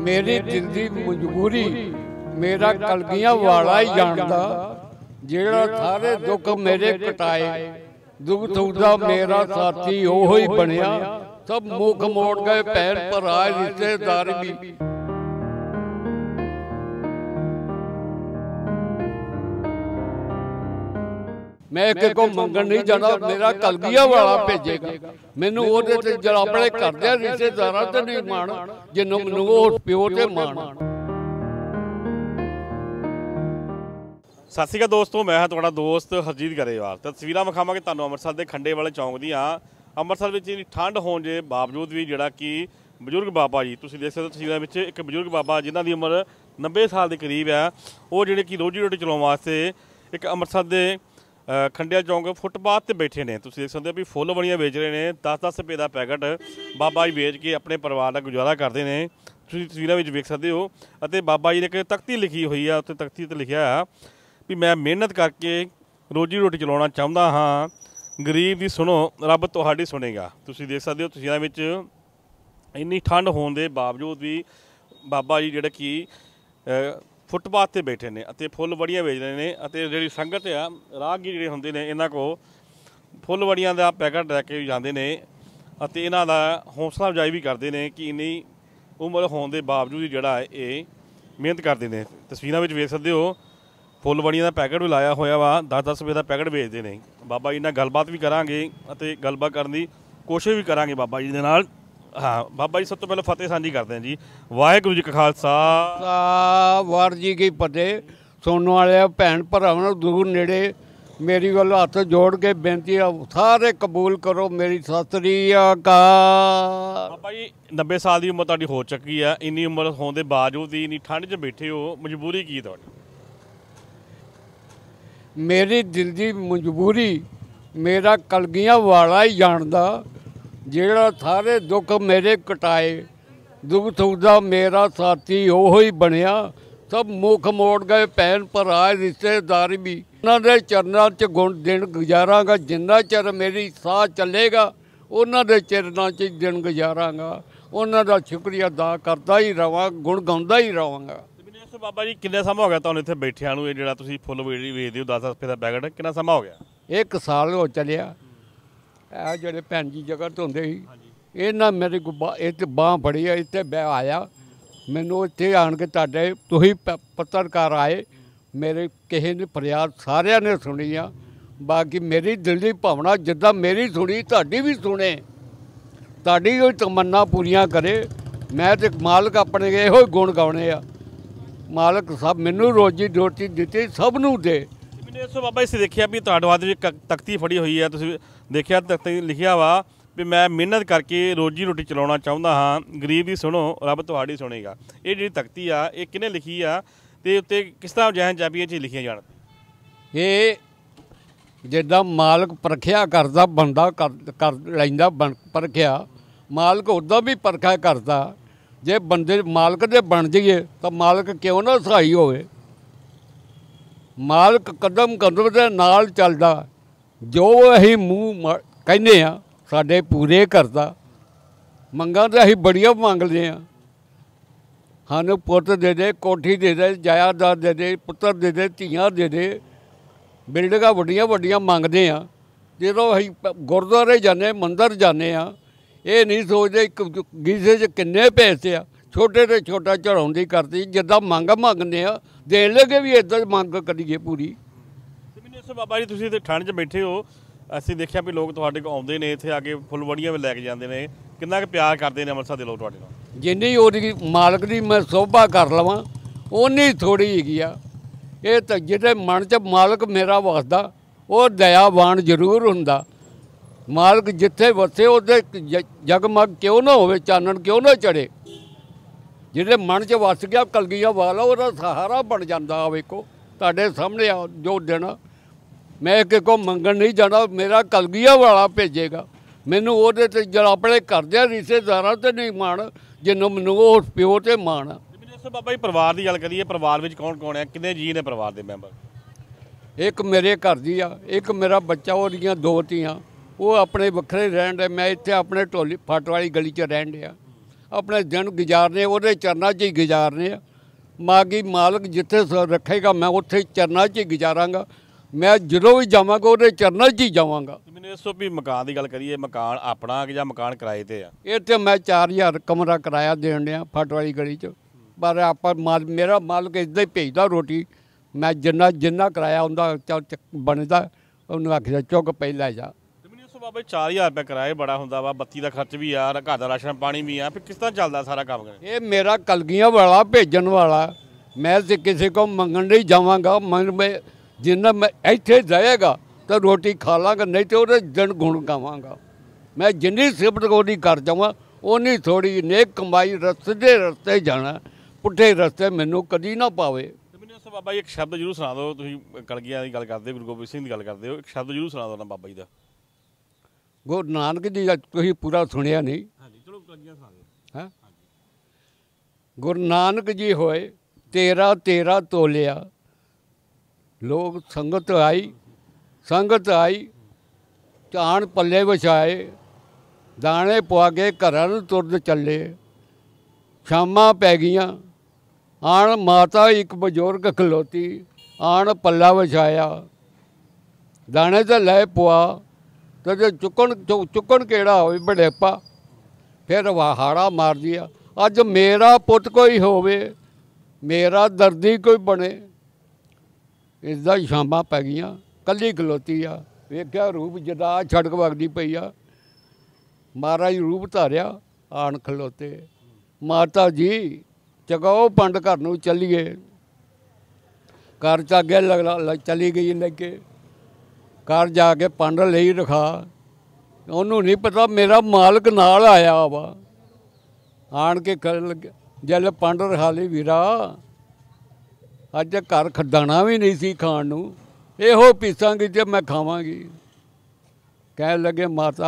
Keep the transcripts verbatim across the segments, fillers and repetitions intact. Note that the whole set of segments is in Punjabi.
मेरी दिल दी मजबूरी मेरा कलगियां वाला ही जानदा, जेड़ा थारे दुख मेरे कटाए, दुख सुख दा मेरा साथी ओहो ही बनिया। सब मुख मोड़ गए भैन भरा रिश्तेदार भी। मैं एक को मंगन नहीं जाना, मेरा कलगिया वाला भेजेगा मैनू ओदे ते जरा अपने घर दे रिश्तेदारां ते नहीं मान, जिन्हों मैनू ओह प्यो ते मान। सत श्री अकाल दोस्तों, मैं तुहाडा दोस्त हरजीत गरेवाल। तस्वीरां विखावांगे तुहानूं अमृतसर के खंडे वाले चौंक दियां। अमृतसर विच ठंड होने के बावजूद भी जिहड़ा कि बजुर्ग बाबा जी तुसीं देख सकदे हो तस्वीरां विच, एक बजुर्ग बाबा जिन्हां दी उम्र नब्बे साल के करीब है, वो जिहड़े कि रोजी रोटी चलाउण वास्ते एक अमृतसर के खंडिया चौंक फुटपाथ से बैठे ने। तुसीं देख सकदे हो भी फुल बड़ियां बेच रहे हैं। दस दस रुपये का पैकेट बाबा जी बेच के अपने परिवार का गुजारा करते हैं। तुसीं तस्वीरां विच वेख सकदे हो। अते बाबा जी ने एक तख्ती लिखी हुई है, उत्ते तख्ती ते लिखिया है भी मैं मेहनत करके रोजी रोटी चलाउणा चाहुंदा हाँ, गरीब दी सुनो रब तुहाडी सुनेगा। तुसीं देख सकदे हो तस्वीरां विच इन्नी ठंड होने के बावजूद भी बाबा जी जिहड़े कि फुटपाथ से बैठे ने अते फुल वड़ियां बेच रहे हैं। अते जिहड़ी संगत आ राहगीर जिहड़े हुंदे ने इन्हां को फुल वड़ियां दा पैकेट लैके जांदे ने अते इन्हां दा हौसला अफजाई भी करते हैं कि इन्नी उम्र होने के बावजूद जिहड़ा ये मेहनत करते हैं। तस्वीरां विच वेख सकदे हो फुल वड़ियां दा पैकेट भी लाया होया वा, दस दस रुपये का पैकेट बेचते हैं। बाबा जी नाल गलबात भी करांगे अते गलबात करने की कोशिश भी करांगे बाबा जी दे नाल। हाँ बाबा जी सब तो पहले फतेह साझी करते हैं जी। वाहिगुरू जी का खालसा वार जी की फतेह। सुनने वाले भैन भरावां दूर नेड़े मेरी वाल हथ जोड़ के बेनती सारे कबूल करो मेरी सत श्री अकाल। बाबा जी नब्बे साल की उम्र तुहाडी हो चुकी है, इन्नी उम्र होने के बावजूद इन्नी ठंड च बैठे हो, मजबूरी की तुहाडी? मेरी दिल की मजबूरी मेरा कलगियां वाला ही जानदा, जेड़ा थारे दुख मेरे कटाए, दुख सुख दा मेरा साथी ओहो ही बनिया। सब मुख मोड़ गए भैन भरा रिश्तेदार भी। उन्होंने दे चरनां च गुण दिन गुजारांगा, जिन्ना चर मेरी साह चलेगा उन्होंने दे चरनां च दिन गुजारांगा। उन्हों का शुक्रिया अदा करता ही रवां, गुण गाउंदा ही रवांगा। बाबा जी किन्ना समा हो गया तुहानूं इत्थे बैठियां नूं? जिहड़ा तुसीं फुल वेचदे हो दस दस रुपये का पैकेट, किन्ना समा हो गया? एक साल हो चलिया। ਇਹ ਜਿਹੜੇ ਭੈਣ ਜੀ ਜਗ੍ਹਾ ਤੋਂ ਹੁੰਦੇ ਸੀ ਇਹਨਾਂ ਮੇਰੇ ਕੋ ਇੱਥੇ ਬਾਂਹ ਫੜੀ ਆ, ਇੱਥੇ ਬਹਿ ਆਇਆ ਮੈਨੂੰ ਇੱਥੇ ਆਣ ਕੇ ਤੁਹਾਡੇ ਤੁਸੀਂ ਪੱਤਰਕਾਰ ਆਏ, ਮੇਰੇ ਕਿਸੇ ਨੇ ਫਰਿਆਦ ਸਾਰਿਆਂ ਨੇ ਸੁਣੀ ਆ। ਬਾਕੀ ਮੇਰੀ ਦਿਲ ਦੀ ਭਾਵਨਾ ਜਿੱਦਾਂ ਮੇਰੀ ਸੁਣੀ ਤੁਹਾਡੀ ਵੀ ਸੁਣੇ, ਤੁਹਾਡੀ ਕੋਈ ਤਮੰਨਾ ਪੂਰੀਆਂ ਕਰੇ। ਮੈਂ ਤੇ ਮਾਲਕ ਆਪਣੇ ਇਹੋ ਹੀ ਗੁਣ ਗਾਉਣੇ ਆ। ਮਾਲਕ ਸਭ ਮੈਨੂੰ ਰੋਜੀ ਰੋਟੀ ਦਿੱਤੀ ਸਭ ਨੂੰ ਦੇ। मैंने इस बाबा जी देखिया भी तुहाडे वास्ते जी तख्ती फड़ी हुई है, तुसीं देखिया तख्ती लिखिया वा भी मैं मेहनत करके रोजी रोटी चलाउणा चाहुंदा हाँ, गरीब दी सुनो रब तुहाडी सुनेगा। ये जी तख्ती आ ये किने लिखी आ ते उत्ते किस तरह जहन चाबियां च लिखिया जाण? ये जिद्दां मालक परखिया करदा बंदा कर कर लैंदा बन परखिया, मालक उद्दां भी परखिया करदा। जे बंदे मालक दे बन जाइए तो मालक क्यों ना सहाई होवे। मालक कदम कदम के नाल चलदा, जो असीं मूँह कहने आ साडे पूरे करदा। मंगां तो असीं बड़ियां मंगदे आ, सानूं पुत्त दे दे, कोठी दे दे, जायदाद दे दे, पुत्तर दे दे, धीआं दे दे, बिल्डिंगां वड्डियां वड्डियां मंगदे आ। जदों असीं गुरद्वारे जाने मंदिर जाने आ ये नहीं सोचते एक गीसे च किन्ने पैसे आ, छोटे तो छोटा चढ़ाउण दी करदी। जिद्दां मंग मंगने आ देण लगे भी इदां मंग करिए पूरी। मैनूं बाबा जी तुसीं ठंड च बैठे हो, असीं देखिया भी लोग तुहाडे कोल आउंदे ने, इत्थे आके फुलवड़ियां भी लैके जांदे ने, किन्ना क प्यार करदे ने अमृतसर दे लोग तुहाडे नाल? जिन्नी ओहदी मालक दी मैं शोभा कर लवां उन्नी थोड़ी हैगी आ। ये तो जिहदे मन च मालक मेरा वसदा वो दयावान जरूर हुंदा। मालक जिथे वसे उहदे जगमग क्यों ना होवे, चानण क्यों ना चढ़े। जिहदे मन च वस गया कलगियां वाला उहदा सहारा बन जाता। वेखो तुहाडे सामने आ जो दिन मैं किसी को मंगन नहीं जाना, मेरा कलगियां वाला भेजेगा मैनू ओहदे ते जरा अपने घर दे रिश्तेदारां ते नहीं मान, जिन्हों मैनू उस प्यो ते मान। बाबा जी परिवार की गल करिए, परिवार में कौन कौन है, कितने जी ने परिवार के मैंबर? एक मेरे घर दी आ, एक मेरा बच्चा, ओहदियां दो धीआं, वो अपने वखरे रहन दे। मैं इत्थे अपने ढोली फट वाली गली च रहन दिया। ਆਪਣੇ ਦਿਨ ਗੁਜ਼ਾਰਨੇ ਉਹਦੇ ਚਰਨਾਂ 'ਚ ਹੀ ਗੁਜ਼ਾਰਨੇ ਆ। ਮਾਗੀ ਮਾਲਕ ਜਿੱਥੇ ਸ- ਰੱਖੇਗਾ ਮੈਂ ਉੱਥੇ ਚਰਨਾਂ 'ਚ ਹੀ ਗੁਜ਼ਾਰਾਂਗਾ। ਮੈਂ ਜਦੋਂ ਵੀ ਜਾਵਾਂਗਾ ਉਹਦੇ ਚਰਨਾਂ 'ਚ ਹੀ ਜਾਵਾਂਗਾ। ਤੇ ਮੈਨੂੰ ਦੱਸੋ ਵੀ ਮਕਾਨ ਦੀ ਗੱਲ ਕਰੀਏ, ਮਕਾਨ ਆਪਣਾ ਕਿ ਜਾਂ ਮਕਾਨ ਕਿਰਾਏ ਤੇ ਆ? ਇਹ ਤੇ ਮੈਂ ਚਾਰ ਹਜ਼ਾਰ ਕਮਰਾ ਕਿਰਾਇਆ ਦੇਣ ਡਿਆ ਫੱਟ ਵਾਲੀ ਗਲੀ 'ਚ। ਪਰ ਆਪਾਂ ਮਾਲ ਮੇਰਾ ਮਾਲਕ ਇੱਦਾਂ ਹੀ ਭੇਜਦਾ ਰੋਟੀ। ਮੈਂ ਜਿੰਨਾ ਜਿੰਨਾ ਕਿਰਾਇਆ ਹੁੰਦਾ ਚੱਲ ਚੱਕ ਬਣਦਾ ਉਹਨੂੰ ਆਖਿਆ ਚੁੱਕ ਪਈ ਲੈ ਜਾ। ਤੇ ਮੈਨੂੰ ਦੱਸੋ ਬਾਬਾ ਜੀ, ਚਾਰ ਹਜ਼ਾਰ ਰੁਪਏ ਕਿਰਾਏ ਬੜਾ ਹੁੰਦਾ ਵਾ, ਬੱਤੀ ਦਾ ਖਰਚ ਵੀ ਆ, ਘਰ ਦਾ ਰਾਸ਼ਨ ਪਾਣੀ ਵੀ ਆ, ਫਿਰ ਕਿਸ ਤਰ੍ਹਾਂ ਚੱਲਦਾ ਸਾਰਾ ਕੰਮ? ਇਹ ਮੇਰਾ ਕਲਗੀਆਂ ਵਾਲਾ ਭੇਜਣ ਵਾਲਾ। ਮੈਂ ਤੇ ਕਿਸੇ ਕੋ ਮੰਗਣ ਨਹੀਂ ਜਾਵਾਂਗਾ। ਮਨ ਮੈਂ ਜਿੰਨਾ ਮੈਂ ਇੱਥੇ ਜਾਏਗਾ ਤਾਂ ਰੋਟੀ ਖਾ ਲਾਂਗਾ, ਨਹੀਂ ਤੇ ਉਹਦੇ ਦਿਨ ਗੁਣ ਗਾਵਾਂਗਾ। ਮੈਂ ਜਿੰਨੀ ਸਿਫਤ ਉਹਦੀ ਕਰ ਜਾਵਾਂ ਉਨੀ ਥੋੜੀ। ਨੇਕ ਕਮਾਈ ਰਸਤੇ ਦੇ ਰਸਤੇ ਜਾਣਾ, ਪੁੱਠੇ ਰਸਤੇ ਮੈਨੂੰ ਕਦੀ ਨਾ ਪਾਵੇ। ਤੇ ਮੈਨੂੰ ਦੱਸੋ ਬਾਬਾ ਜੀ, ਇੱਕ ਸ਼ਬਦ ਜ਼ਰੂਰ ਸੁਣਾ ਦਿਓ। ਤੁਸੀਂ ਕਲਗੀਆਂ ਦੀ ਗੱਲ ਕਰਦੇ ਹੋ, ਗੁਰੂ ਗੋਬਿੰਦ ਸਿੰਘ ਦੀ ਗੱਲ ਕਰਦੇ ਹੋ, ਇੱਕ ਸ਼ਬਦ ਜ਼ਰੂਰ ਸੁਣਾ ਦਿਓ ਨਾ ਬਾਬਾ ਜੀ ਦਾ। ਗੁਰੂ ਨਾਨਕ ਦੀ ਤੁਸੀਂ ਪੂਰਾ ਸੁਣਿਆ ਨਹੀਂ? ਹਾਂਜੀ ਚਲੋ ਕਲਗੀਆਂ ਸੁਣਾ ਦਿਓ। ਹੈਂ ਗੁਰੂ ਨਾਨਕ ਜੀ ਹੋਏ ਤੇਰਾ ਤੇਰਾ ਤੋਲਿਆ, ਲੋਕ ਸੰਗਤ ਆਈ ਸੰਗਤ ਆਈ, ਝਾਣ ਪੱਲੇ ਵਿਛਾਏ, ਦਾਣੇ ਪਵਾ ਕੇ ਘਰਾਂ ਨੂੰ ਤੁਰਦ ਚੱਲੇ। ਸ਼ਾਮਾਂ ਪੈ ਗਈਆਂ, ਆਣ ਮਾਤਾ ਇੱਕ ਬਜ਼ੁਰਗ ਖਲੋਤੀ, ਆਣ ਪੱਲਾ ਵਿਛਾਇਆ, ਦਾਣੇ ਤੇ ਲੈ ਪਵਾ ਤੇ ਜੇ ਚੁੱਕਣ ਚੁ- ਚੁੱਕਣ ਕਿਹੜਾ ਹੋਵੇ ਬੜੇਪਾ, ਫਿਰ ਵਹਾੜਾ ਮਾਰ ਦਿਆ। ਅੱਜ ਮੇਰਾ ਪੁੱਤ ਕੋਈ ਹੋਵੇ, ਮੇਰਾ ਦਰਦੀ ਕੋਈ ਬਣੇ। ਇਸਦਾ ਹੀ ਸ਼ਾਮਾਂ ਪੈ ਗਈਆਂ, ਕੱਲੀ ਖਲੋਤੀ ਆ। ਵੇਖਿਆ ਰੂਪ ਜਦਾ ਛੜਕ ਵਗਦੀ ਪਈ ਆ। ਮਹਾਰਾਜ ਰੂਪ ਧਾਰਿਆ, ਆਣ ਖਲੋਤੇ। ਮਾਤਾ ਜੀ ਚਗਾਓ ਪੰਡ ਘਰ ਨੂੰ ਚੱਲੀਏ। ਘਰ ਚ ਅੱਗੇ ਲਗ ਚਲੀ ਗਈ ਲੈ ਕੇ। ਘਰ ਜਾ ਕੇ ਪੰਡ ਲਈ ਰਖਾ। ਉਹਨੂੰ ਨਹੀਂ ਪਤਾ ਮੇਰਾ ਮਾਲਕ ਨਾਲ ਆਇਆ ਵਾ। ਆਣ ਕੇ ਕਰਨ ਲੱਗਿਆ, ਜਦ ਪੰਡ ਰਖਾ ਲਈ, ਵੀਰਾ ਅੱਜ ਘਰ ਖਦਾਣਾ ਵੀ ਨਹੀਂ ਸੀ ਖਾਣ ਨੂੰ, ਇਹੋ ਪੀਸਾਂਗੀ ਤੇ ਮੈਂ ਖਾਵਾਂਗੀ। ਕਹਿਣ ਲੱਗੇ ਮਾਤਾ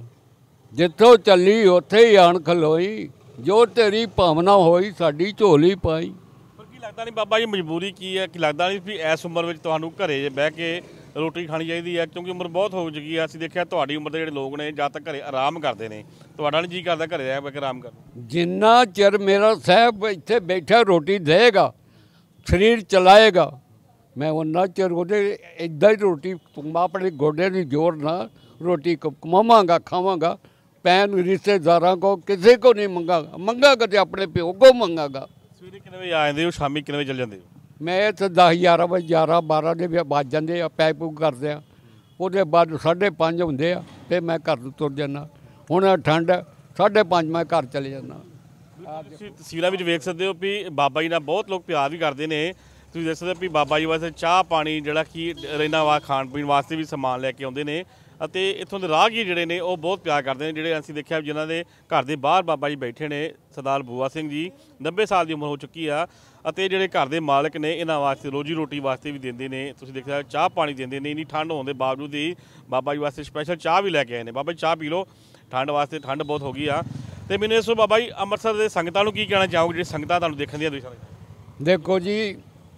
ਜਿੱਥੋਂ ਚੱਲੀ ਉੱਥੇ ਹੀ ਆਣ ਖਲੋਈ, ਜੋ ਤੇਰੀ ਭਾਵਨਾ ਹੋਈ ਸਾਡੀ ਝੋਲੀ ਪਾਈ। ਪਰ ਕੀ ਲੱਗਦਾ ਨਹੀਂ ਬਾਬਾ ਜੀ, ਮਜਬੂਰੀ ਕੀ ਹੈ? ਕੀ ਲੱਗਦਾ ਨਹੀਂ ਵੀ ਇਸ ਉਮਰ ਵਿੱਚ ਤੁਹਾਨੂੰ ਘਰੇ ਬਹਿ ਕੇ ਰੋਟੀ ਖਾਣੀ ਚਾਹੀਦੀ ਹੈ? ਕਿਉਂਕਿ ਉਮਰ ਬਹੁਤ ਹੋ ਚੁੱਕੀ ਹੈ। ਅਸੀਂ ਦੇਖਿਆ ਤੁਹਾਡੀ ਉਮਰ ਦੇ ਜਿਹੜੇ ਲੋਕ ਨੇ ਜਦ ਤੱਕ ਘਰੇ ਆਰਾਮ ਕਰਦੇ ਨੇ, ਤੁਹਾਡਾ ਨਹੀਂ ਜੀ ਕਰਦਾ ਘਰੇ ਰਹਿ ਬਹਿ ਕੇ ਆਰਾਮ ਕਰਨ? ਜਿੰਨਾ ਚਿਰ ਮੇਰਾ ਸਾਹਿਬ ਇੱਥੇ ਬੈਠਾ ਰੋਟੀ ਦੇਗਾ, ਸਰੀਰ ਚਲਾਏਗਾ, ਮੈਂ ਉਹਨਾਂ ਚਿਰ ਉਹਦੇ ਇੱਦਾਂ ਹੀ ਰੋਟੀ ਆਪਣੇ ਗੋਡੇ ਦੀ ਜ਼ੋਰ ਨਾਲ ਰੋਟੀ ਕਮਾਵਾਂਗਾ, ਖਾਵਾਂਗਾ। ਪੈਨ ਰਿਸ਼ਤੇਦਾਰਾਂ ਕੋ ਕਿਸੇ ਕੋ ਨਹੀਂ ਮੰਗਾਗਾ, ਮੰਗਾਗਾ ਤੇ ਆਪਣੇ ਪਿਓ ਕੋ ਮੰਗਾਗਾ। ਸਵੇਰੇ ਕਿੰਨੇ ਵਜੇ ਆ ਜਾਂਦੇ ਹੋ, ਸ਼ਾਮੀ ਕਿੰਨੇ ਵਜੇ ਚੱਲ ਜਾਂਦੇ ਹੋ? ਮੈਂ ਇੱਥੇ ਦਸ ਗਿਆਰਾਂ ਵਜੇ ਗਿਆਰਾਂ ਬਾਰਾਂ ਦੇ ਵੀ ਵੱਜ ਜਾਂਦੇ ਆ, ਪੈਕ ਪੂਕ ਕਰਦੇ ਆ। ਉਹਦੇ ਬਾਅਦ ਸਾਢੇ ਪੰਜ ਹੁੰਦੇ ਆ, ਫਿਰ ਮੈਂ ਘਰ ਨੂੰ ਤੁਰ ਜਾਂਦਾ। ਹੁਣ ਠੰਡ ਸਾਢੇ ਪੰਜ ਮੈਂ ਘਰ ਚਲੇ ਜਾਂਦਾ। ਤੁਸੀਂ ਤਸਵੀਰਾਂ ਵਿੱਚ ਵੇਖ ਸਕਦੇ ਹੋ ਵੀ ਬਾਬਾ ਜੀ ਨਾਲ ਬਹੁਤ ਲੋਕ ਪਿਆਰ ਵੀ ਕਰਦੇ ਨੇ। ਤੁਸੀਂ ਦੇਖ ਸਕਦੇ ਹੋ ਵੀ ਬਾਬਾ ਜੀ ਵਾਸਤੇ ਚਾਹ ਪਾਣੀ ਜਿਹੜਾ ਕਿ ਰਹਿਣਾ ਵਾ, ਖਾਣ ਪੀਣ ਵਾਸਤੇ ਵੀ ਸਮਾਨ ਲੈ ਕੇ ਆਉਂਦੇ ਨੇ। ਅਤੇ ਇੱਥੋਂ ਦੇ ਰਾਹਗੀਰ ਜਿਹੜੇ ਨੇ ਉਹ ਬਹੁਤ ਪਿਆਰ ਕਰਦੇ ਨੇ। ਜਿਹੜੇ ਅਸੀਂ ਦੇਖਿਆ ਜਿਨ੍ਹਾਂ ਦੇ ਘਰ ਦੇ ਬਾਹਰ ਬਾਬਾ ਜੀ ਬੈਠੇ ਨੇ, ਸਰਦਾਰ ਬੂਆ ਸਿੰਘ ਜੀ, ਨੱਬੇ ਸਾਲ ਦੀ ਉਮਰ ਹੋ ਚੁੱਕੀ ਆ। ਅਤੇ ਜਿਹੜੇ ਘਰ ਦੇ ਮਾਲਕ ਨੇ ਇਹਨਾਂ ਵਾਸਤੇ ਰੋਜੀ ਰੋਟੀ ਵਾਸਤੇ ਵੀ ਦਿੰਦੇ ਨੇ। ਤੁਸੀਂ ਦੇਖਿਆ ਚਾਹ ਪਾਣੀ ਦਿੰਦੇ ਨੇ। ਇੰਨੀ ਠੰਡ ਹੋਣ ਦੇ ਬਾਵਜੂਦ ਹੀ ਬਾਬਾ ਜੀ ਵਾਸਤੇ ਸਪੈਸ਼ਲ ਚਾਹ ਵੀ ਲੈ ਕੇ ਆਏ ਨੇ। ਬਾਬਾ ਜੀ ਚਾਹ ਪੀ ਲਓ, ਠੰਡ ਵਾਸਤੇ, ਠੰਡ ਬਹੁਤ ਹੋ ਗਈ ਆ। ਤੇ ਮੈਨੂੰ ਇਸ ਬਾਬਾ ਜੀ ਅੰਮ੍ਰਿਤਸਰ ਦੇ ਸੰਗਤਾਂ ਨੂੰ ਕੀ ਕਹਿਣਾ ਚਾਹੋਗੇ, ਜਿਹੜੀ ਸੰਗਤਾਂ ਤੁਹਾਨੂੰ ਦੇਖਣ ਦੀਆਂ? ਤੁਸੀਂ ਦੇਖੋ ਜੀ,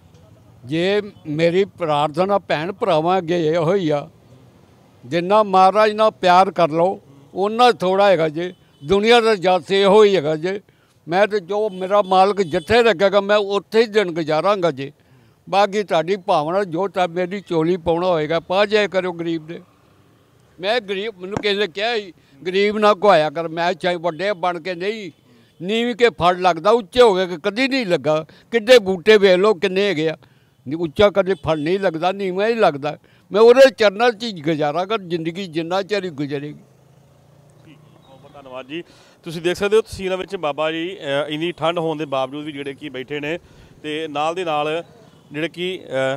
ਜੇ ਮੇਰੀ ਪ੍ਰਾਰਥਨਾ ਭੈਣ ਭਰਾਵਾਂ ਅੱਗੇ ਇਹ ਹੋਈ ਆ, ਜਿੰਨਾ ਮਹਾਰਾਜ ਨਾਲ ਪਿਆਰ ਕਰ ਲਓ ਉਹਨਾਂ ਥੋੜ੍ਹਾ ਹੈਗਾ ਜੇ। ਦੁਨੀਆ ਦਾ ਜੱਸ ਇਹੋ ਹੀ ਹੈਗਾ ਜੇ। ਮੈਂ ਤਾਂ ਜੋ ਮੇਰਾ ਮਾਲਕ ਜਿੱਥੇ ਰੱਖੇਗਾ ਮੈਂ ਉੱਥੇ ਹੀ ਦਿਨ ਗੁਜ਼ਾਰਾਂਗਾ ਜੇ। ਬਾਕੀ ਤੁਹਾਡੀ ਭਾਵਨਾ ਜੋ ਤਾਂ ਮੇਰੀ ਝੋਲੀ ਪਾਉਣਾ ਹੋਏਗਾ ਪਾ ਜਾਇਆ ਕਰੋ ਗਰੀਬ ਦੇ। ਮੈਂ ਗਰੀਬ, ਮੈਨੂੰ ਕਿਸੇ ਨੇ ਕਿਹਾ ਸੀ ਗਰੀਬ ਨਾ ਘੁਆਇਆ ਕਰ। ਮੈਂ ਚਾਹੇ ਵੱਡੇ ਬਣ ਕੇ ਨਹੀਂ, ਨੀਵੀਂ ਕੇ ਫੜ ਲੱਗਦਾ, ਉੱਚੇ ਹੋ ਗਏ ਕਦੀ ਨਹੀਂ ਲੱਗਾ। ਕਿੱਡੇ ਬੂਟੇ ਵੇਖ ਲਓ ਕਿੰਨੇ ਹੈਗੇ ਆ, ਉੱਚਾ ਕਦੇ ਫੜ ਨਹੀਂ ਲੱਗਦਾ, ਨੀਵਾਂ ਹੀ ਲੱਗਦਾ। ਮੈਂ ਉਹਦੇ ਚਰਨਾਂ 'ਚ ਹੀ ਗੁਜ਼ਾਰਾ ਕਰ ਜ਼ਿੰਦਗੀ, ਜਿੰਨਾ ਚਿਰ ਹੀ ਗੁਜ਼ਰੇਗੀ। ਬਹੁਤ ਬਹੁਤ ਧੰਨਵਾਦ ਜੀ। ਤੁਸੀਂ ਦੇਖ ਸਕਦੇ ਹੋ ਤਸਵੀਰਾਂ ਵਿੱਚ ਬਾਬਾ ਜੀ ਇੰਨੀ ਠੰਡ ਹੋਣ ਦੇ ਬਾਵਜੂਦ ਵੀ ਜਿਹੜੇ ਕਿ ਬੈਠੇ ਨੇ, ਤੇ ਨਾਲ ਦੇ ਨਾਲ ਜਿਹੜੇ ਕਿ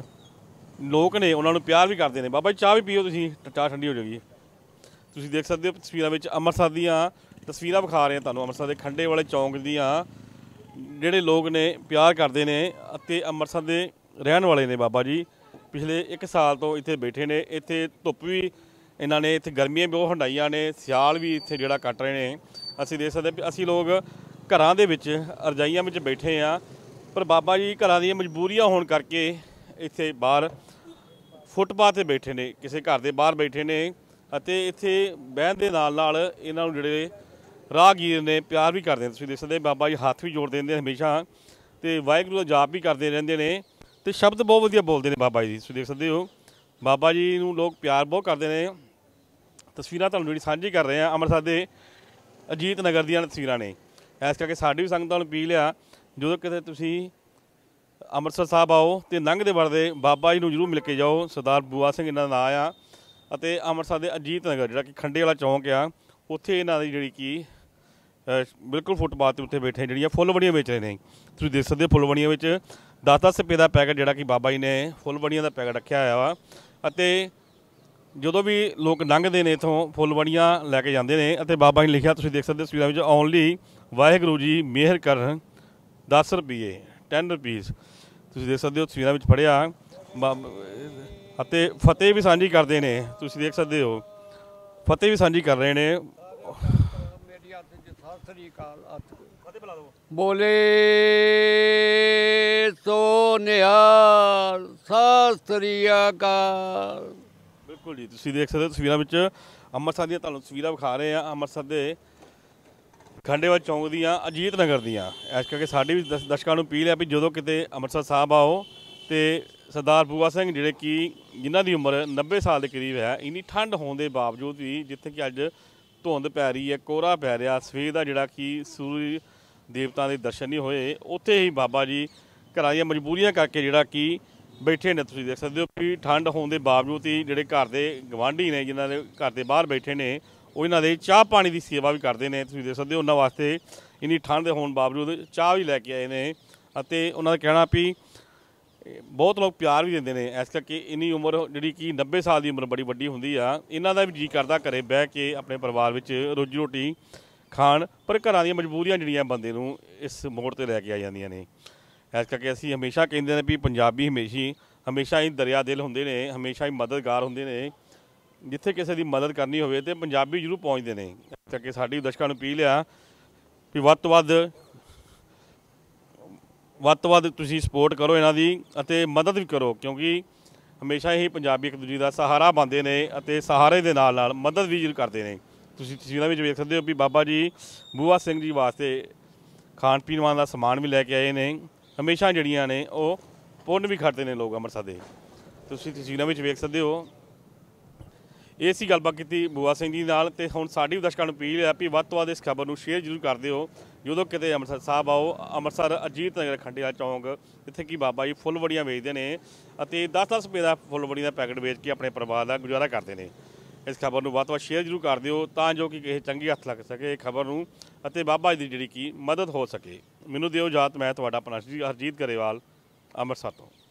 ਲੋਕ ਨੇ ਉਹਨਾਂ ਨੂੰ ਪਿਆਰ ਵੀ ਕਰਦੇ ਨੇ। ਬਾਬਾ ਜੀ ਚਾਹ ਵੀ ਪੀਓ, ਤੁਸੀਂ ਚਾਹ ਠੰਡੀ ਹੋ ਜਾਏਗੀ। ਤੁਸੀਂ ਦੇਖ ਸਕਦੇ ਹੋ ਤਸਵੀਰਾਂ ਵਿੱਚ ਅੰਮ੍ਰਿਤਸਰ ਦੀਆਂ ਤਸਵੀਰਾਂ ਵਿਖਾ ਰਹੇ ਹਾਂ ਤੁਹਾਨੂੰ, ਅੰਮ੍ਰਿਤਸਰ ਦੇ ਖੰਡੇ ਵਾਲੇ ਚੌਂਕ ਦੀਆਂ। ਜਿਹੜੇ ਲੋਕ ਨੇ ਪਿਆਰ ਕਰਦੇ ਨੇ ਅਤੇ ਅੰਮ੍ਰਿਤਸਰ ਦੇ ਰਹਿਣ ਵਾਲੇ ਨੇ। ਬਾਬਾ ਜੀ ਪਿਛਲੇ ਇੱਕ ਸਾਲ ਤੋਂ ਇੱਥੇ ਬੈਠੇ ਨੇ। ਇੱਥੇ ਧੁੱਪ ਵੀ ਇਹਨਾਂ ਨੇ, ਇੱਥੇ ਗਰਮੀਆਂ ਬਹੁਤ ਹੰਡਾਈਆਂ ਨੇ, ਸਿਆਲ ਵੀ ਇੱਥੇ ਜਿਹੜਾ ਕੱਟ ਰਹੇ ਨੇ। ਅਸੀਂ ਦੇਖ ਸਕਦੇ ਵੀ ਅਸੀਂ ਲੋਕ ਘਰਾਂ ਦੇ ਵਿੱਚ ਰਜਾਈਆਂ ਵਿੱਚ ਬੈਠੇ ਹਾਂ, ਪਰ ਬਾਬਾ ਜੀ ਘਰਾਂ ਦੀਆਂ ਮਜਬੂਰੀਆਂ ਹੋਣ ਕਰਕੇ ਇੱਥੇ ਬਾਹਰ ਫੁੱਟਪਾਥ 'ਤੇ ਬੈਠੇ ਨੇ, ਕਿਸੇ ਘਰ ਦੇ ਬਾਹਰ ਬੈਠੇ ਨੇ। ਅਤੇ ਇੱਥੇ ਬਹਿਣ ਦੇ ਨਾਲ ਨਾਲ ਇਹਨਾਂ ਨੂੰ ਜਿਹੜੇ ਰਾਹਗੀਰ ਨੇ ਪਿਆਰ ਵੀ ਕਰਦੇ ਨੇ। ਤੁਸੀਂ ਦੇਖ ਸਕਦੇ ਬਾਬਾ ਜੀ ਹੱਥ ਵੀ ਜੋੜ ਦਿੰਦੇ ਹਮੇਸ਼ਾ ਤੇ ਵਾਹਿਗੁਰੂ ਦਾ ਜਾਪ ਵੀ ਕਰਦੇ ਰਹਿੰਦੇ ਨੇ ਤੇ ਸ਼ਬਦ ਬਹੁਤ ਵਧੀਆ ਬੋਲਦੇ ਨੇ ਬਾਬਾ ਜੀ। ਤੁਸੀਂ ਦੇਖ ਸਕਦੇ ਹੋ ਬਾਬਾ ਜੀ ਨੂੰ ਲੋਕ ਪਿਆਰ ਬਹੁਤ ਕਰਦੇ ਨੇ। ਤਸਵੀਰਾਂ ਤੁਹਾਨੂੰ ਜਿਹੜੀ ਸਾਂਝੀ ਕਰ ਰਹੇ ਆ ਅੰਮ੍ਰਿਤਸਰ ਦੇ ਅਜੀਤ ਨਗਰ ਦੀਆਂ ਤਸਵੀਰਾਂ ਨੇ। ਇਸ ਕਰਕੇ ਸਾਡੀ ਵੀ ਸੰਗਤਾਂ ਨੂੰ ਅਪੀਲ ਆ, ਜਦੋਂ ਕਿਤੇ ਤੁਸੀਂ ਅੰਮ੍ਰਿਤਸਰ ਸਾਹਿਬ ਆਓ ਤੇ ਲੰਘਦੇ ਵੜਦੇ ਬਾਬਾ ਜੀ ਨੂੰ ਜ਼ਰੂਰ ਮਿਲ ਕੇ ਜਾਓ। ਸਰਦਾਰ ਬੂਆ ਸਿੰਘ ਇਹਨਾਂ ਦਾ ਨਾਂ ਆ ਅਤੇ ਅੰਮ੍ਰਿਤਸਰ ਦੇ ਅਜੀਤ ਨਗਰ ਜਿਹੜਾ ਕਿ ਖੰਡੇ ਵਾਲਾ ਚੌਂਕ ਆ, ਉੱਥੇ ਇਹਨਾਂ ਦੀ ਜਿਹੜੀ ਕਿ ਬਿਲਕੁਲ ਫੁੱਟਪਾਥ 'ਤੇ ਉੱਥੇ ਬੈਠੇ ਜਿਹੜੀਆਂ ਫੁੱਲਵੜੀਆਂ ਵੇਚ ਰਹੇ ਨੇ। ਤੁਸੀਂ ਦੇਖ ਸਕਦੇ ਹੋ ਫੁੱਲਵੜੀਆਂ ਵਿੱਚ ਦਸ ਦਸ ਰੁਪਏ ਦਾ ਪੈਕਟ ਜਿਹੜਾ ਕਿ ਬਾਬਾ ਜੀ ਨੇ ਫੁੱਲਵੜੀਆਂ ਦਾ ਪੈਕਟ ਰੱਖਿਆ ਹੋਇਆ ਵਾ ਅਤੇ ਜਦੋਂ ਵੀ ਲੋਕ ਲੰਘਦੇ ਨੇ ਇੱਥੋਂ ਫੁੱਲਵੜੀਆਂ ਲੈ ਕੇ ਜਾਂਦੇ ਨੇ ਅਤੇ ਬਾਬਾ ਜੀ ਨੇ ਲਿਖਿਆ ਤੁਸੀਂ ਦੇਖ ਸਕਦੇ ਹੋ ਤਸਵੀਰਾਂ ਵਿੱਚ ਓਨਲੀ ਵਾਹਿਗੁਰੂ ਜੀ ਮਿਹਰ ਕਰਨ ਦਸ ਰੁਪਏ ਟੈਨ ਰੁਪੀਜ਼। ਤੁਸੀਂ ਦੇਖ ਸਕਦੇ ਹੋ ਤਸਵੀਰਾਂ ਵਿੱਚ ਪੜ੍ਹਿਆ ਅਤੇ ਫਤਿਹ ਵੀ ਸਾਂਝੀ ਕਰਦੇ ਨੇ। ਤੁਸੀਂ ਦੇਖ ਸਕਦੇ ਹੋ ਫਤਿਹ ਵੀ ਸਾਂਝੀ ਕਰ ਰਹੇ ਨੇ। ਮੇਰੀ ਹੱਥ 'ਚ ਸਤਿ ਸ੍ਰੀ ਅਕਾਲ ਹੱਥ ਫਤਿਹ ਬੁਲਾ ਦਿਓ। ਬੋਲੇ ਸੋ ਨਿਹਾਲ ਸਤਿ ਸ੍ਰੀ ਅਕਾਲ। ਬਿਲਕੁਲ ਜੀ, ਤੁਸੀਂ ਦੇਖ ਸਕਦੇ ਹੋ ਤਸਵੀਰਾਂ ਵਿੱਚ ਅੰਮ੍ਰਿਤਸਰ ਦੀਆਂ ਤੁਹਾਨੂੰ ਤਸਵੀਰਾਂ ਵਿਖਾ ਰਹੇ ਆ ਅੰਮ੍ਰਿਤਸਰ ਦੇ ਖੰਡੇਵਾਲ ਚੌਂਕ ਦੀਆਂ ਅਜੀਤ ਨਗਰ ਦੀਆਂ। ਇਸ ਕਰਕੇ ਸਾਡੀ ਵੀ ਦਸ ਦਰਸ਼ਕਾਂ ਨੂੰ ਅਪੀਲ ਹੈ ਵੀ ਜਦੋਂ ਕਿਤੇ ਅੰਮ੍ਰਿਤਸਰ ਸਾਹਿਬ ਆਓ ਤੇ ਸਰਦਾਰ ਬੂਆ ਸਿੰਘ ਜਿਹੜੇ ਕਿ ਜਿਨ੍ਹਾਂ ਦੀ ਉਮਰ ਨੱਬੇ ਸਾਲ ਦੇ ਕਰੀਬ ਹੈ, ਇੰਨੀ ਠੰਡ ਹੋਣ ਦੇ ਬਾਵਜੂਦ ਵੀ ਜਿੱਥੇ ਕਿ ਅੱਜ ਧੁੰਦ ਪੈ ਰਹੀ ਹੈ, ਕੋਹਰਾ ਪੈ ਰਿਹਾ, ਸਵੇਰ ਦਾ ਜਿਹੜਾ ਕਿ ਸੂਰਜ ਦੇਵਤਾ ਦੇ ਦਰਸ਼ਨ ਨਹੀਂ ਹੋਏ, ਉੱਥੇ ਹੀ ਬਾਬਾ ਜੀ ਘਰਾਂ ਦੀਆਂ ਮਜਬੂਰੀਆਂ ਕਰਕੇ ਜਿਹੜਾ ਕਿ ਬੈਠੇ ਨੇ। ਤੁਸੀਂ ਦੇਖ ਸਕਦੇ ਹੋ ਵੀ ਠੰਡ ਹੋਣ ਦੇ ਬਾਵਜੂਦ ਹੀ ਜਿਹੜੇ ਘਰ ਦੇ ਗਵਾਂਢੀ ਨੇ ਜਿਨ੍ਹਾਂ ਦੇ ਘਰ ਦੇ ਬਾਹਰ ਬੈਠੇ ਨੇ ਉਹ ਇਹਨਾਂ ਦੇ ਚਾਹ ਪਾਣੀ ਦੀ ਸੇਵਾ ਵੀ ਕਰਦੇ ਨੇ। ਤੁਸੀਂ ਦੇਖ ਸਕਦੇ ਹੋ ਉਹਨਾਂ ਵਾਸਤੇ ਇੰਨੀ ਠੰਡ ਦੇ ਹੋਣ ਬਾਵਜੂਦ ਚਾਹ ਵੀ ਲੈ ਕੇ ਆਏ ਨੇ ਅਤੇ ਉਹਨਾਂ ਦਾ ਕਹਿਣਾ ਵੀ ਬਹੁਤ ਲੋਕ ਪਿਆਰ ਵੀ ਦਿੰਦੇ ਨੇ। ਇਸ ਕਰਕੇ ਇੰਨੀ ਉਮਰ ਜਿਹੜੀ ਕਿ ਨੱਬੇ ਸਾਲ ਦੀ ਉਮਰ ਬੜੀ ਵੱਡੀ ਹੁੰਦੀ ਆ, ਇਹਨਾਂ ਦਾ ਵੀ ਜੀਅ ਕਰਦਾ ਘਰੇ ਬਹਿ ਕੇ ਆਪਣੇ ਪਰਿਵਾਰ ਵਿੱਚ ਰੋਜੀ ਰੋਟੀ ਖਾਣ, ਪਰ ਘਰਾਂ ਦੀਆਂ ਮਜਬੂਰੀਆਂ ਜਿਹੜੀਆਂ ਬੰਦੇ ਨੂੰ ਇਸ ਮੋੜ 'ਤੇ ਲੈ ਕੇ ਆ ਜਾਂਦੀਆਂ ਨੇ। ਇਸ ਕਰਕੇ ਅਸੀਂ ਹਮੇਸ਼ਾ ਕਹਿੰਦੇ ਨੇ ਵੀ ਪੰਜਾਬੀ ਹਮੇਸ਼ਾ ਹਮੇਸ਼ਾ ਹੀ ਦਰਿਆ ਦਿਲ ਹੁੰਦੇ ਨੇ, ਹਮੇਸ਼ਾ ਹੀ ਮਦਦਗਾਰ ਹੁੰਦੇ ਨੇ। ਜਿੱਥੇ ਕਿਸੇ ਦੀ ਮਦਦ ਕਰਨੀ ਹੋਵੇ ਤੇ ਪੰਜਾਬੀ ਜ਼ਰੂਰ ਪਹੁੰਚਦੇ ਨੇ। ਇਸ ਕਰਕੇ ਸਾਡੀ ਦਰਸ਼ਕਾਂ ਨੂੰ ਅਪੀਲ ਆ ਵੀ ਵੱਧ ਤੋਂ ਵੱਧ ਵੱਧ ਤੋਂ ਵੱਧ ਤੁਸੀਂ ਸਪੋਰਟ ਕਰੋ ਇਹਨਾਂ ਦੀ ਅਤੇ ਮਦਦ ਵੀ ਕਰੋ, ਕਿਉਂਕਿ ਹਮੇਸ਼ਾ ਹੀ ਪੰਜਾਬੀ ਇੱਕ ਦੂਜੇ ਦਾ ਸਹਾਰਾ ਬਣਦੇ ਨੇ ਅਤੇ ਸਹਾਰੇ ਦੇ ਨਾਲ ਨਾਲ ਮਦਦ ਵੀ ਜ਼ਰੂਰ ਕਰਦੇ ਨੇ। ਤੁਸੀਂ ਤਸਵੀਰਾਂ ਵਿੱਚ ਵੇਖ ਸਕਦੇ ਹੋ ਵੀ ਬਾਬਾ ਜੀ ਬੂਆ ਸਿੰਘ ਜੀ ਵਾਸਤੇ ਖਾਣ ਪੀਣ ਵਾਲਾ ਦਾ ਸਮਾਨ ਵੀ ਲੈ ਕੇ ਆਏ ਨੇ। ਹਮੇਸ਼ਾ ਜਿਹੜੀਆਂ ਨੇ ਉਹ ਪੁੰਨ ਵੀ ਖੜਦੇ ਨੇ ਲੋਕ ਅੰਮ੍ਰਿਤਸਰ ਦੇ। ਤੁਸੀਂ ਤਸਵੀਰਾਂ ਵਿੱਚ ਵੇਖ ਸਕਦੇ ਹੋ। ਇਹ ਸੀ ਗੱਲਬਾਤ ਕੀਤੀ ਬੂਆ ਸਿੰਘ ਜੀ ਨਾਲ ਤੇ ਹੁਣ ਸਾਡੀ ਦਰਸ਼ਕਾਂ ਨੂੰ ਅਪੀਲ ਹੈ ਵੀ ਵੱਧ ਤੋਂ ਵੱਧ ਇਸ ਖਬਰ ਨੂੰ ਸ਼ੇਅਰ ਜ਼ਰੂਰ ਕਰ ਦਿਓ। ਜਦੋਂ ਕਿਤੇ ਅੰਮ੍ਰਿਤਸਰ ਸਾਹਿਬ ਆਓ, ਅੰਮ੍ਰਿਤਸਰ ਅਜੀਤ ਨਗਰ ਖੰਡੇਵਾਲ ਚੌਂਕ, ਜਿੱਥੇ ਕਿ ਬਾਬਾ ਜੀ ਫੁੱਲਵੜੀਆਂ ਵੇਚਦੇ ਨੇ ਅਤੇ ਦਸ ਦਸ ਰੁਪਏ ਦਾ ਫੁੱਲਵੜੀਆਂ ਦਾ ਪੈਕਟ ਵੇਚ ਕੇ ਆਪਣੇ ਪਰਿਵਾਰ ਦਾ ਗੁਜ਼ਾਰਾ ਕਰਦੇ ਨੇ। ਇਸ ਖਬਰ ਨੂੰ ਵੱਧ ਤੋਂ ਵੱਧ ਸ਼ੇਅਰ ਜ਼ਰੂਰ ਕਰ ਦਿਓ ਤਾਂ ਜੋ ਕਿ ਕਿਸੇ ਚੰਗੀ ਹੱਥ ਲੱਗ ਸਕੇ ਇਹ ਖਬਰ ਨੂੰ ਅਤੇ ਬਾਬਾ ਜੀ ਦੀ ਜਿਹੜੀ ਕਿ ਮਦਦ ਹੋ ਸਕੇ। ਮੈਨੂੰ ਦਿਓ ਇਜਾਜ਼ਤ, ਮੈਂ ਤੁਹਾਡਾ ਆਪਣਾ ਹਰਜੀਤ ਗਰੇਵਾਲ ਅੰਮ੍ਰਿਤਸਰ ਤੋਂ।